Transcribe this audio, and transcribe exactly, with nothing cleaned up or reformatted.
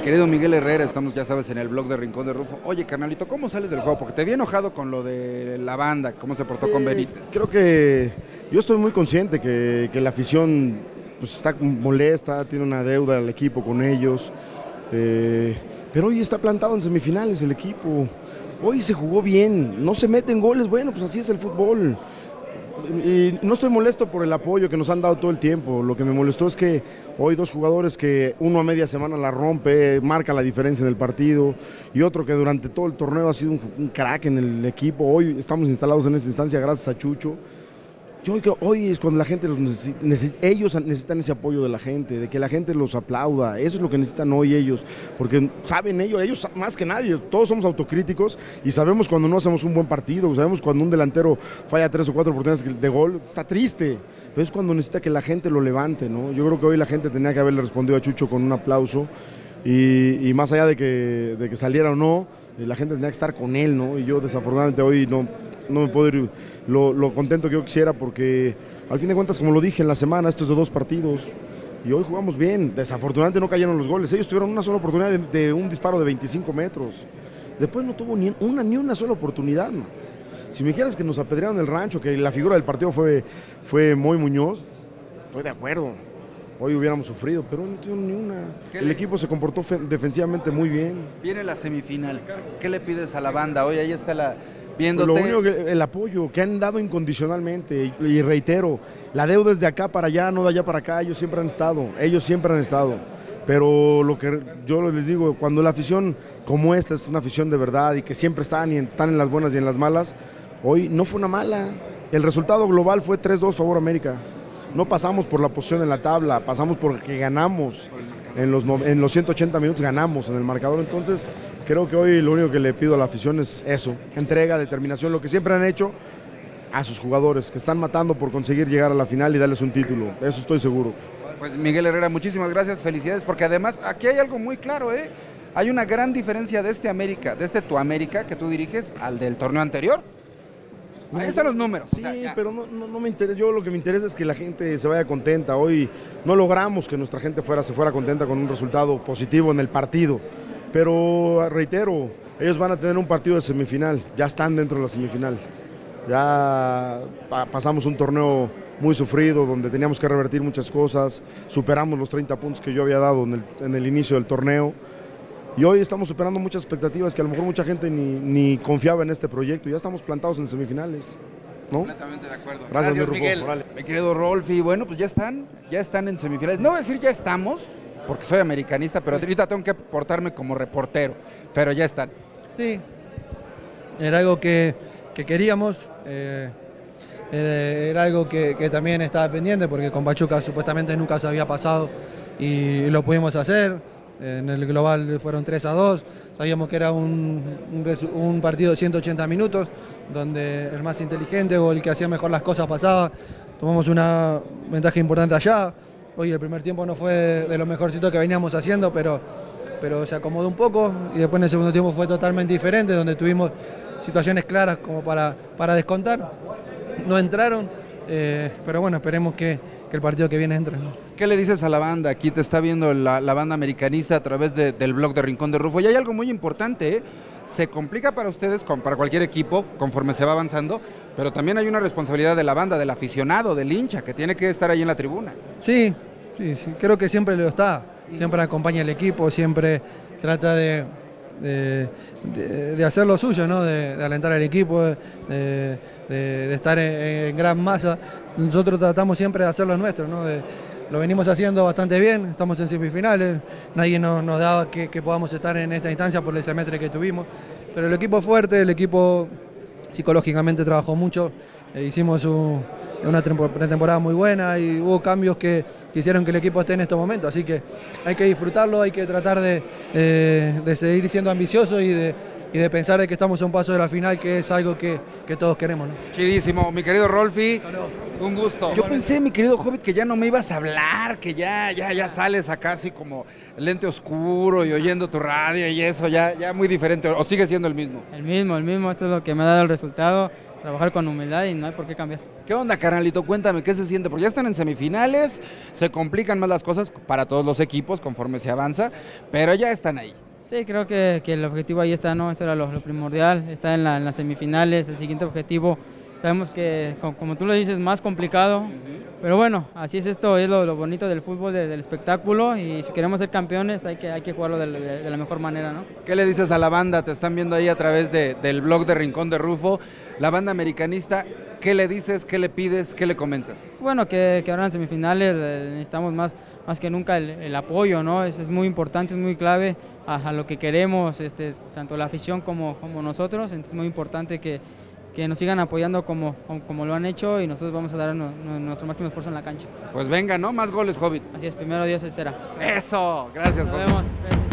querido Miguel Herrera, estamos, ya sabes, en el blog de Rincón de Rufo. Oye, carnalito, ¿cómo sales del juego? Porque te vi enojado con lo de la banda, cómo se portó Sí, con Benítez. Creo que yo estoy muy consciente que, que la afición pues, está molesta, tiene una deuda al equipo con ellos, eh, pero hoy está plantado en semifinales el equipo. Hoy se jugó bien, no se meten goles, bueno, pues así es el fútbol. Y no estoy molesto por el apoyo que nos han dado todo el tiempo, lo que me molestó es que hoy dos jugadores que uno a media semana la rompe, marca la diferencia en el partido, y otro que durante todo el torneo ha sido un, un crack en el equipo. Hoy estamos instalados en esta instancia gracias a Chucho. Yo creo hoy es cuando la gente los necesita, necesita, ellos necesitan ese apoyo de la gente, de que la gente los aplauda, eso es lo que necesitan hoy ellos, porque saben ellos, ellos más que nadie, todos somos autocríticos y sabemos cuando no hacemos un buen partido, sabemos cuando un delantero falla tres o cuatro oportunidades de gol, está triste, pero es cuando necesita que la gente lo levante, ¿no? Yo creo que hoy la gente tenía que haberle respondido a Chucho con un aplauso y, y más allá de que, de que saliera o no, la gente tenía que estar con él, ¿no? Y yo desafortunadamente hoy no, no me puedo ir lo, lo contento que yo quisiera porque al fin de cuentas, como lo dije en la semana, esto es de dos partidos y hoy jugamos bien. Desafortunadamente no cayeron los goles, ellos tuvieron una sola oportunidad de, de un disparo de veinticinco metros. Después no tuvo ni una, ni una sola oportunidad, man. Si me dijeras que nos apedrearon el rancho, que la figura del partido fue, fue Moy Muñoz, estoy de acuerdo. Hoy hubiéramos sufrido, pero no tuvieron ni una. El equipo se comportó defensivamente muy bien. Viene la semifinal. ¿Qué le pides a la banda? Hoy ahí está la... Viéndote. Lo único que el apoyo que han dado incondicionalmente y, y reitero, la deuda es de acá para allá, no de allá para acá, ellos siempre han estado, ellos siempre han estado. Pero lo que yo les digo, cuando la afición como esta es una afición de verdad y que siempre están y están en las buenas y en las malas, hoy no fue una mala. El resultado global fue tres dos favor América. No pasamos por la posición en la tabla, pasamos porque ganamos. En los, en los ciento ochenta minutos ganamos en el marcador, entonces creo que hoy lo único que le pido a la afición es eso, entrega, determinación, lo que siempre han hecho a sus jugadores, que están matando por conseguir llegar a la final y darles un título, eso estoy seguro. Pues Miguel Herrera, muchísimas gracias, felicidades, porque además aquí hay algo muy claro, ¿eh? Hay una gran diferencia de este América, de este Tu América que tú diriges al del torneo anterior. Ahí están los números. Sí, o sea, pero no, no, no me interesa. Yo lo que me interesa es que la gente se vaya contenta. Hoy no logramos que nuestra gente fuera, se fuera contenta con un resultado positivo en el partido. Pero reitero, ellos van a tener un partido de semifinal. Ya están dentro de la semifinal. Ya pa pasamos un torneo muy sufrido donde teníamos que revertir muchas cosas. Superamos los treinta puntos que yo había dado en el, en el inicio del torneo. Y hoy estamos superando muchas expectativas que a lo mejor mucha gente ni, ni confiaba en este proyecto. Ya estamos plantados en semifinales, ¿no? Completamente de acuerdo. Gracias, Gracias mi Miguel. Rufo. Mi querido Rolfi, bueno, pues ya están, ya están en semifinales. No voy a decir ya estamos, porque soy americanista, pero ahorita tengo que portarme como reportero, pero ya están. Sí, era algo que, que queríamos, eh, era, era algo que, que también estaba pendiente, porque con Pachuca supuestamente nunca se había pasado y lo pudimos hacer. En el global fueron tres a dos, sabíamos que era un, un, un partido de ciento ochenta minutos, donde el más inteligente o el que hacía mejor las cosas pasaba. Tomamos una ventaja importante allá. Hoy el primer tiempo no fue de lo mejorcito que veníamos haciendo, pero, pero se acomodó un poco, y después en el segundo tiempo fue totalmente diferente, donde tuvimos situaciones claras como para, para descontar. No entraron, eh, pero bueno, esperemos que, que el partido que viene entre, ¿no? ¿Qué le dices a la banda? Aquí te está viendo la, la banda americanista a través de, del blog de Rincón de Rufo. Y hay algo muy importante, ¿eh? Se complica para ustedes, como para cualquier equipo, conforme se va avanzando, pero también hay una responsabilidad de la banda, del aficionado, del hincha, que tiene que estar ahí en la tribuna. Sí, sí, sí, creo que siempre lo está. Siempre acompaña al equipo, siempre trata de, de, de, de hacer lo suyo, ¿no? De, de alentar al equipo, de, de, de estar en, en gran masa. Nosotros tratamos siempre de hacer lo nuestro, ¿no? De, Lo venimos haciendo bastante bien, estamos en semifinales, nadie nos, nos daba que, que podamos estar en esta instancia por el semestre que tuvimos, pero el equipo es fuerte, el equipo psicológicamente trabajó mucho, eh, hicimos un, una pretemporada muy buena y hubo cambios que, que hicieron que el equipo esté en estos momentos, así que hay que disfrutarlo, hay que tratar de, eh, de seguir siendo ambiciosos y de, y de pensar de que estamos a un paso de la final, que es algo que, que todos queremos, ¿no? Chidísimo, mi querido Rolfi. No, no. Un gusto. Yo pensé, mi querido Hobbit, que ya no me ibas a hablar, que ya, ya, ya sales acá así como lente oscuro y oyendo tu radio y eso, ya, ya muy diferente. ¿O sigue siendo el mismo? El mismo, el mismo, esto es lo que me ha dado el resultado. trabajar con humildad y no hay por qué cambiar. ¿Qué onda, carnalito? Cuéntame, ¿qué se siente? Porque ya están en semifinales, se complican más las cosas para todos los equipos conforme se avanza, pero ya están ahí. Sí, creo que, que el objetivo ahí está, ¿no? Eso era lo, lo primordial, está en, la, en las semifinales, el siguiente objetivo, sabemos que, como, como tú lo dices, más complicado, uh-huh. Pero bueno, así es esto, es lo, lo bonito del fútbol, de, del espectáculo, y si queremos ser campeones hay que, hay que jugarlo de, de, de la mejor manera, ¿no? ¿Qué le dices a la banda? Te están viendo ahí a través de, del blog de Rincón de Rufo, la banda americanista. ¿Qué le dices, qué le pides, qué le comentas? Bueno, que, que ahora en semifinales necesitamos más, más que nunca el, el apoyo, ¿no? Es, es muy importante, es muy clave a, a lo que queremos, este, tanto la afición como, como nosotros, entonces es muy importante que, que nos sigan apoyando como, como, como lo han hecho y nosotros vamos a dar no, no, nuestro máximo esfuerzo en la cancha. Pues venga, ¿no? Más goles, Hobbit. Así es, primero Dios, así será. Eso, gracias, Nos Hobbit. vemos.